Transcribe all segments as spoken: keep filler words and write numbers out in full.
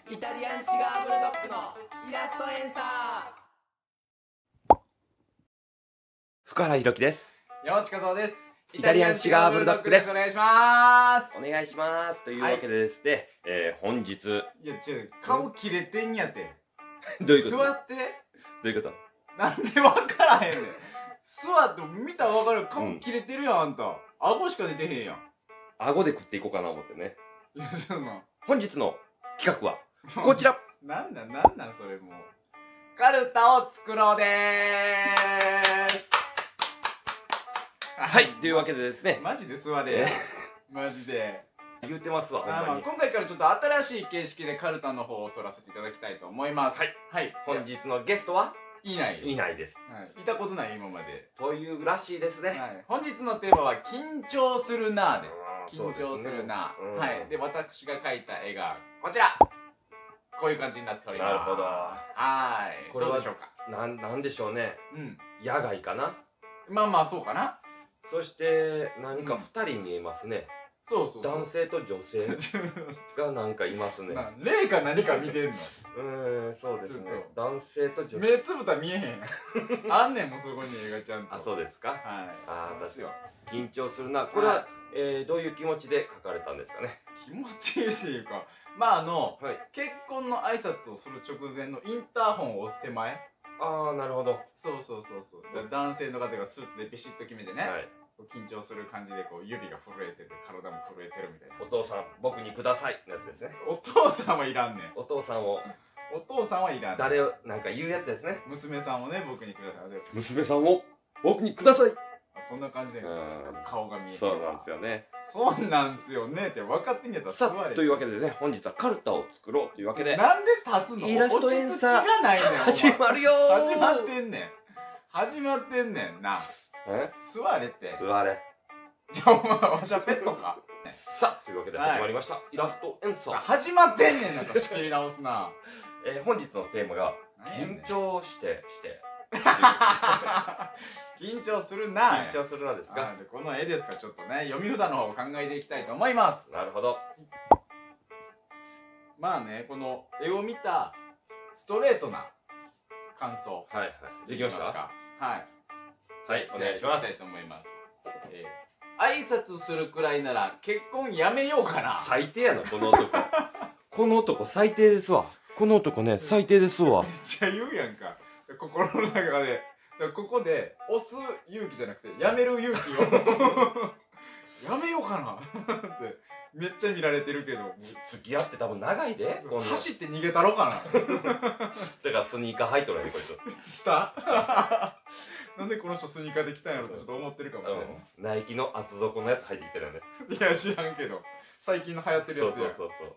イタリアンシガーブルドッグのイラストエンサー。 福原弘樹です。 山内和夫です。 イタリアンシガーブルドッグです。 お願いします。 お願いします。というわけでですね、はい、えー、本日いやちょ顔切れてんやて。 どういうこと？ 座って。 どういうこと？ なんで分からへんねん。座って見たら分かる。顔切れてるやん、あんた。顎しか出てへんやん。 顎で食っていこうかな思ってね。 いやその本日の企画はこちら。 なんなんなんなんそれもう。カルタを作ろうでーす。 はい、というわけでですね、 マジで座れ。マジで。 言うてますわ、ほんまに。 今回からちょっと新しい形式でカルタの方を取らせていただきたいと思います。 はい。 はい。 本日のゲストはいない。 いないです。 はい。いたことない今まで。 というらしいですね。 はい。本日のテーマは緊張するなーです。緊張するなー。はい。で、私が描いた絵がこちら。こういう感じになっております。 なるほど。 はい。これどうでしょうか。 なん、なんでしょうね。 うん。 野外かな。 まあまあそうかな。 そして何か二人見えますね。 そうそう。 男性と女性がなんかいますね。 霊か何か見てんの。 うーん、そうですね。男性と女性。 目つぶったら見えへん。あんねんもうそこに映画ちゃんと。 あ、そうですか。はい。 ああ、 私は緊張するな。これはえどういう気持ちで書かれたんですかね。 気持ちいいっていうか、まああの結婚の挨拶をする直前のインターホンを押す手前。 ああ、なるほど。 そうそうそうそう。男性の方がスーツでビシッと決めてね。緊張する感じでこう指が震えてて体も震えてるみたいな。 お父さん僕にくださいのやつですね。 お父さんはいらんねん。 お父さんをお父さんはいらん。 誰をなんか言うやつですね。 娘さんをね僕にください。 娘さんを僕にください。 そんな感じで顔が見えて。 そうなんですよね。 そうなんですよねって分かってんやったら座れ。 さあというわけでね、本日はカルタを作ろうというわけで。 なんで立つの？ イラストエンサー落ち着きがないねん。 始まるよー。 始まってんねん。始まってんねんな。 え？ 座れって。 座れ。 じゃあお前わしゃペットか。 さあというわけで始まりました、はい、イラストエンサー始まってんねん。なんか仕切り直すな。 えー、本日のテーマが緊張してして緊張するな。 緊張するなですか。 この絵ですか。ちょっとね読み札の方を考えていきたいと思います。 なるほど。 まあね、この絵を見たストレートな感想。 はいはいできました。 はいはいお願いします。 したいと思います。えー、挨拶するくらいなら結婚やめようかな。 最低やなこの男。この男最低ですわ。この男ね最低ですわ。 めっちゃ言うやんか。心の中でここで押す勇気じゃなくてやめる勇気をやめようかなってめっちゃ見られてるけど、 付き合って多分長いで。 走って逃げたろかな。 だからスニーカー履いとるやんこいつ。 したなんでこの人スニーカーで来たんやろってちょっと思ってるかもしれない。 ナイキの厚底のやつ履いてきてるよね。 いや知らんけど最近の流行ってるやつや。 そうそうそう。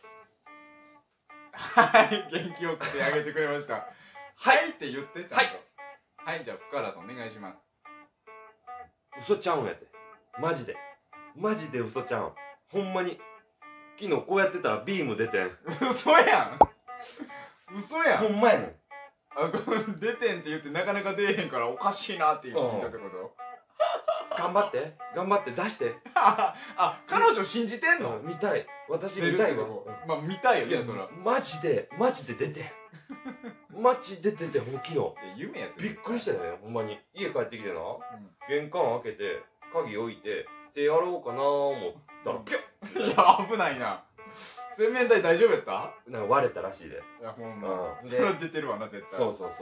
はい元気よくてあげてくれました。はいって言ってちゃんと。はいはい、じゃあ福原さんお願いします。 嘘ちゃうんやて。マジでマジで嘘ちゃうん。ほんまに昨日こうやってたらビーム出てん。 嘘やん。嘘やん。 ほんまやねん。 あ、出てんって言ってなかなか出えへんからおかしいなっていう緊張ってこと？ 頑張って頑張って出して。 あ、彼女信じてんの？ 見たい。私見たいわ。 まあ見たいよねそら。 マジでマジで出てマジで出てほん昨日夢やってびっくりしたよね。ほんまに家帰ってきてな玄関開けて鍵置いて手やろうかな思ったらピュッ。 いや危ないな。洗面台大丈夫やった？ なんか割れたらしいで。 いやほんまそれは出てるわな絶対。 そうそうそう。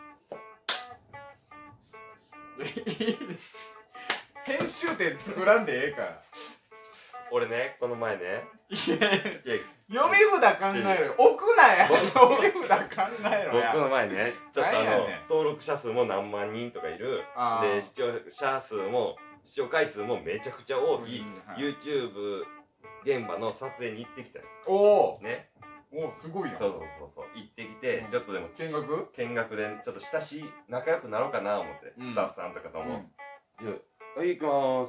編集点作らんでええから。 俺ねこの前ねいや読み札考えろよ。置くなや。読み札考えろや。 僕の前ねちょっとあの登録者数も何万人とかいるで視聴者数も視聴回数もめちゃくちゃ多い YouTube 現場の撮影に行ってきたよ。 おおね。 おおすごいやん。 そうそうそうそう行ってきてちょっとでも見学見学でちょっと親しい仲良くなろうかな思ってスタッフさんとかとも。はい行きます。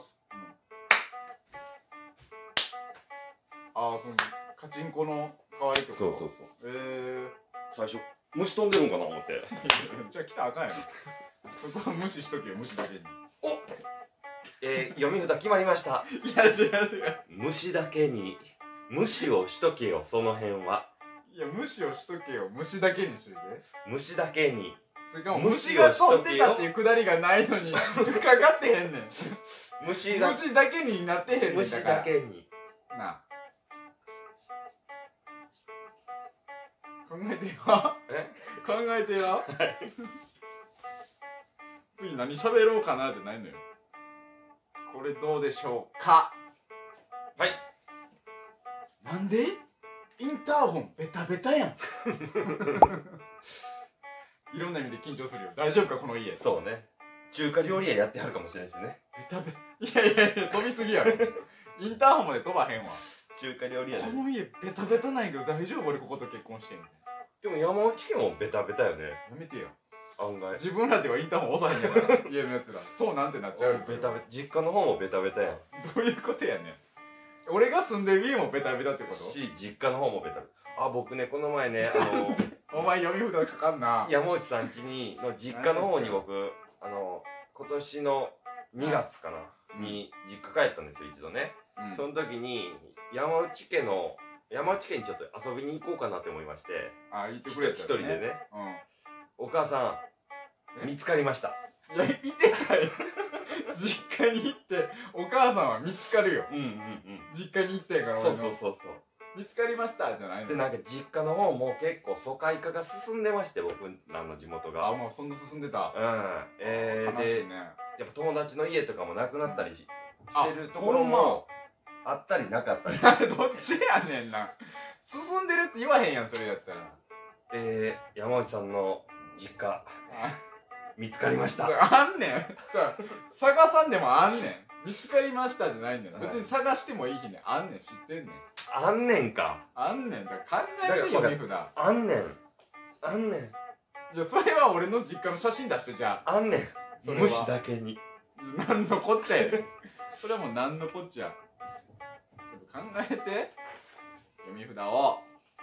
ああそのカチンコの代わりってこと？ そうそうそう。 ええ最初虫飛んでるんかな思って。 じゃあ来たらあかんやん。そこは無視しとけよ。無視だけに。 おえー、読み札決まりました。 いや違う違う。 虫だけに無視をしとけよその辺は。 いや無視をしとけよ。虫だけにしといて。 虫だけに。 それかも虫が飛んでたっていうくだりがないのにかかってへんねん。 虫が虫だけになってへんねん。 虫だけに。 なあ。考えてよ。 え考えてよ。次何喋ろうかなじゃないのよ。これどうでしょうか。 はい。 なんでインターホンベタベタやん。いろんな意味で緊張するよ。大丈夫かこの家。 そうね。中華料理屋やってはるかもしれんしね。 ベタベいやいやいや飛びすぎやろ。インターホンまで飛ばへんわ。 中華料理屋で。 この家ベタベタないけど大丈夫俺ここと結婚してみたいでも山内家もベタベタよね。 な。やめてよ。 案外。 自分らではインターホン押さへんやから家のやつら。そうなんてなっちゃうよ。 ベタベタ。実家の方もベタベタやん。 どういうことやねん。俺が住んでる家もベタベタってこと？ し、実家の方もベタベタ。あ、僕ね、この前ね、あのお前読み札かかんな。 山内さん家にの実家の方に僕あの今年のにがつかな、 うん、 に実家帰ったんですよ一度ね、 うん、 その時に山内家の山内家にちょっと遊びに行こうかなって思いまして、 あ、言ってくれたよね、 一人でね、うん、お母さん見つかりました。 いや、いてたよ。実家に行ってお母さんは見つかるよ。 うんうんうん、 実家に行ったやから俺の。そうそうそうそう、 見つかりましたじゃないの。 でなんか実家の方も結構疎開化が進んでまして、僕らの地元が。 あ、もうそんな進んでた。 うん、えー、で、ね、やっぱ友達の家とかもなくなったりし、してるところもあったりなかったり。 どっちやねんな。進んでるって言わへんやんそれやったら。 で、山内さんの実家見つかりました。 あんねん。じゃあ探さんでもあんねん。見つかりましたじゃないんだよ。別に探してもいい日ね。あんねん、知ってんねん。 あんねんか。 あんねん。だから考えてよ、手札。 あんねん。あんねん。 じゃあそれは俺の実家の写真出してじゃあ。 あんねん。虫だけに。 なんのこっちゃやで。それはもうなんのこっちゃ。ちょっと考えて。読み札を。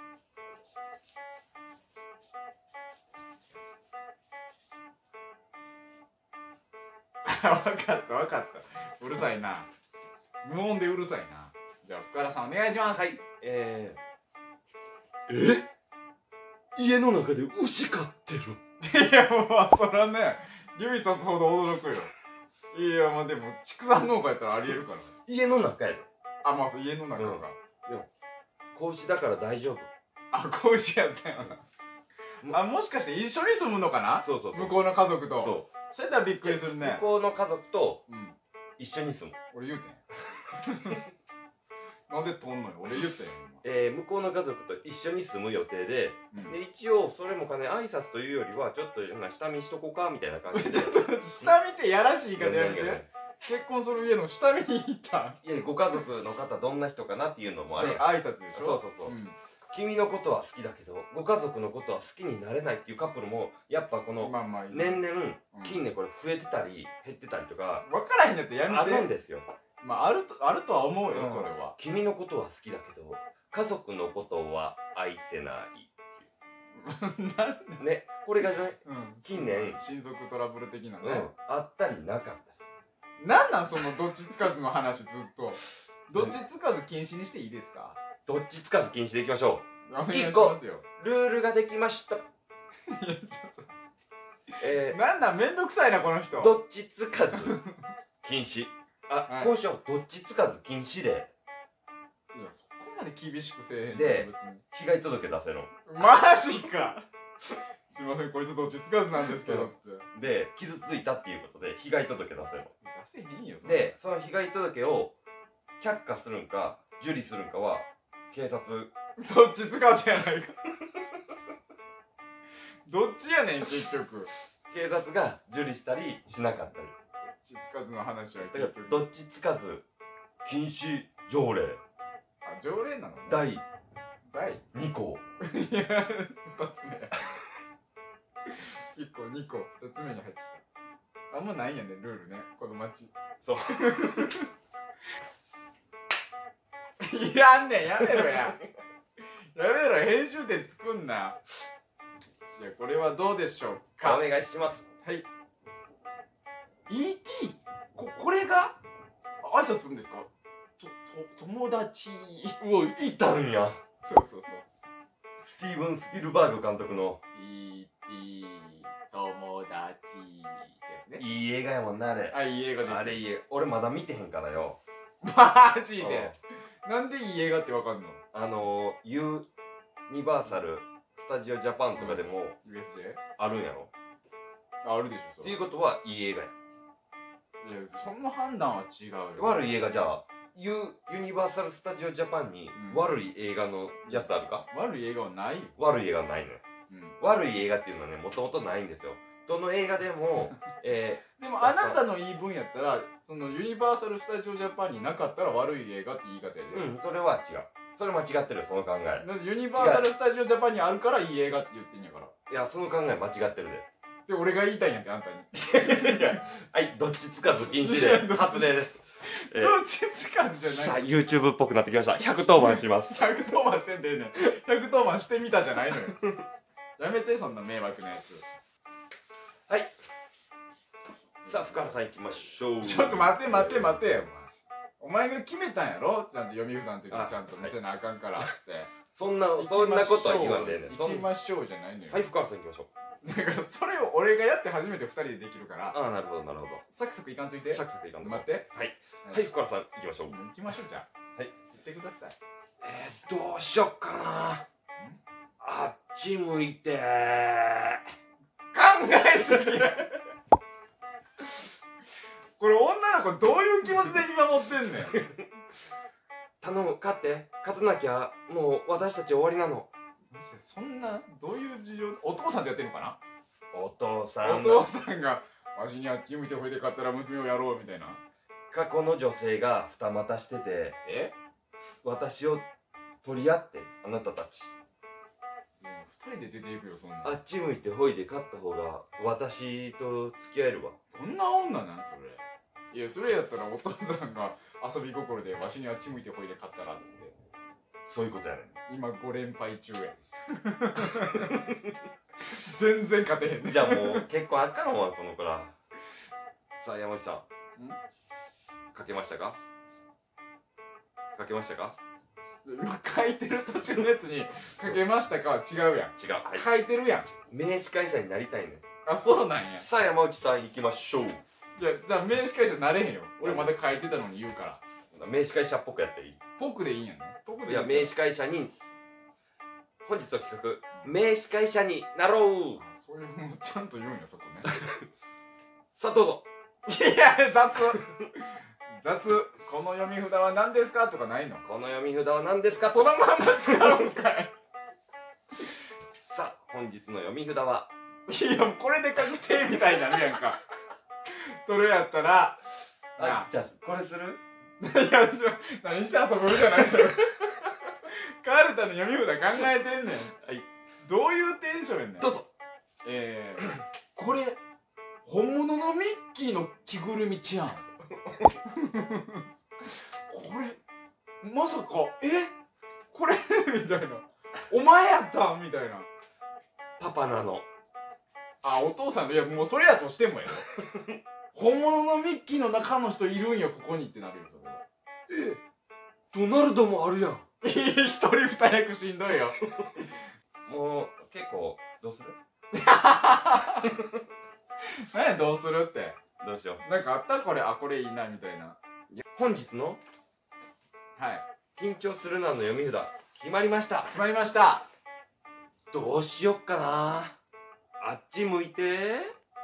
わかったわかった。うるさいな。無音でうるさいな。じゃあ福原さんお願いします。 はい。えー、え家の中で牛飼ってる。 いやもうそらね、指さすほど驚くよ。いやまあでも畜産農家やったらありえるから。 家の中やで。 あ、まあ家の中が、うん、 でも子牛だから大丈夫。 あ、子牛やったよな。あ、もしかして一緒に住むのかな。 そうそうそう、 向こうの家族と。 そう、 それだったらびっくりするね。 向こうの家族と一緒に住む。 俺言うてん。なんでとんのよ。俺言ったよ。 えー、向こうの家族と一緒に住む予定で、うん、で一応それもかね挨拶というよりはちょっと下見しとこうかみたいな感じで。ちょっと下見ってやらしい言い方やめて。結婚する家の下見に行った。 いや、ご家族の方どんな人かなっていうのもあれ。 挨拶でしょ。 そうそうそう。うん、君のことは好きだけどご家族のことは好きになれないっていうカップルもやっぱこの年々近年これ増えてたり減ってたりとか分からへんだってやめて。 あるんですよ。 まああるとあるとは思うよ、うん、それは。 君のことは好きだけど家族のことは愛せないね、これがね、うん、近年親族トラブル的なね、 うん、あったりなかったり。なんなんそのどっちつかずの話ずっと。どっちつかず禁止にしていいですか。 どっちつかず禁止でいきましょう。 お願いしますよ。 ルールができました。いやちょっとえー、なんなんめんどくさいなこの人。 どっちつかず禁止。あ、はい、こうしよう。どっちつかず禁止で。 いやそこまで厳しくせえへんで被害届出せろ。 マジか。すいませんこいつどっちつかずなんですけどつってで傷ついたっていうことで被害届出せろ。 出せへんよ。 でその被害届を却下するんか受理するんかは警察。 どっちつかずやないか。どっちやねん結局。 警察が受理したりしなかったり。 どっちつかずの話は結局どっちつかず禁止条例。 あ、条例なのね。 第第に項。 いやふたつめいっこにこふたつめに入ってきた。あんまないんやねルールねこの町。 そういらんねんやめろや。やめろ編集点作んな。じゃあこれはどうでしょうか。 お願いします。 はい。 イーティー こ, これが挨拶するんですか。とと友達うわいたんや。 そうそうそう。 スティーブン・スピルバーグ監督のイーティー 友達ってやつね。 いい映画やもんなあれ。 あ、いい映画ですよ。 あれいい映画。俺まだ見てへんからよ。 マジで。なんでいい映画ってわかんの？ あのー、ユニバーサル・スタジオ・ジャパンとかでもユーエスジェー？ あるんやろ。 あるでしょ、それ。 っていうことはいい映画や。 いや、その判断は違うよ。 悪い映画じゃあユユニバーサル・スタジオ・ジャパンにうん悪い映画のやつあるか？ 悪い映画はないよ。 悪い映画ないのよ。 うん。 悪い映画っていうのはね、もともとないんですよ。どの映画でも、えー、 でもあなたの言い分やったら、そのユニバーサル・スタジオ・ジャパンになかったら悪い映画って言い方やで。 うん、それは違う。それ間違ってるよ、その考え。 だってユニバーサル・スタジオ・ジャパンにあるからいい映画って言ってんやから。 いや、その考え間違ってるで。 で、俺が言いたいんやって、あんたに。 はい、どっちつかず禁止で発令です。えーどっちつかずじゃさあ、 ない。 YouTube っぽくなってきました。ひゃくとおばんします。 ひゃくとおばんせんでええねん。ひゃくとおばんしてみたじゃないのよ。やめて、そんな迷惑なやつ。 はい。さあ、福原さん行きましょう。 ちょっと待って待って待ってよ、お前。お前が決めたんやろ、ちゃんと読み札の時あちゃんと見せなあかんからっつって。 そんな、そんなことは言わんでええねん。そん行きましょうじゃないのよ。 はい、福原さん行きましょう。 だからそれを俺がやって初めてふたりでできるから、 ああ、なるほど、なるほど。 サクサクいかんといて。 サクサクいかんと。 待って。 はい。はい、福原さん行きましょう。 もう行きましょう、じゃあ。 はい。 行ってください。 えー、どうしよっかな。あっち向いて考えすぎや。これ女の子どういう気持ちで見守ってんねん。 頼む、勝って。勝たなきゃ、もう私たち終わりなの。 マジでそんな、どういう事情？お父さんとやってんのかな？ お父さんお父さんがわしにあっち向いてほいで買ったら娘をやろうみたいな。 過去の女性が二股してて、 え？ 私を取り合って、あなたたち。 二人で出ていくよ、そんな。 あっち向いてほいで勝った方が私と付き合えるわ。 どんな女なんそれ。いや、それやったらお父さんが遊び心でわしにあっち向いてほいで買ったらっつって。 そういうことやねん。 今ご連敗中や。全然勝てへんね。 じゃあもう結構あかんわ、この子ら。さあ、山内さん。 ん書けましたか？書けましたか？ 今書いてる途中のやつに書けましたかは違うやん。 違う。はい。 書いてるやん。 名司会者になりたいねん。 あ、そうなんや。 さあ、山内さん行きましょう。 いや、じゃあ名司会者なれへんよ。俺まだ書いてたのに言うから。 名司会者っぽくやっていい？ ぽくでいいんやね。ぽくでいい。 いや、名司会者に、本日の企画、名司会者になろう。 あ、そういうもうちゃんと言うんや、そこね。 さあ、どうぞ。 いや、雑。雑。この読み札は何ですかとかないの？ この読み札は何ですか？ そのまんま使うんかい。 さあ、本日の読み札は、 いや、もうこれで確定みたいになるやんか。それやったら、なあ、じゃあ、これする？ いや、ちょ、何して遊ぶじゃないのよ。カルタの読み札考えてんねん。 はい。 どういうテンションやねん。 どうぞ。 えー、これ、本物のミッキーの着ぐるみちゃん。これ、まさか、えこれみたいな。お前やったんみたいな。 パパなの。 あ、お父さんの、いや、もうそれやとしてもやろ。本物のミッキーの中の人いるんよ、ここにってなるよ、それは。 え、ドナルドもあるやん。 一人二役しんどいよ。 もう、結構、どうする？ 何やどうするって。 どうしよなんかあったこれ、あ、これいいな、みたいな。 う。本日のはい。 緊張するなの読み札、決まりました。 決まりました。 どうしよっかな。あっち向いて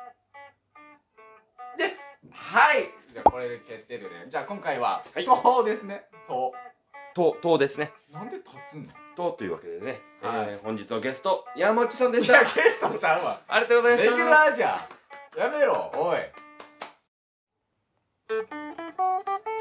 です。 はい。じゃあこれで決定でね。じゃあ今回は、 はいとですね。と。 と、とですね。 なんで立つんの？ とというわけでね、 はいえー、本日のゲスト山内さんでした。 いや、ゲストちゃうわ。 ありがとうございました。 レギュラーじゃん。やめろ、おい。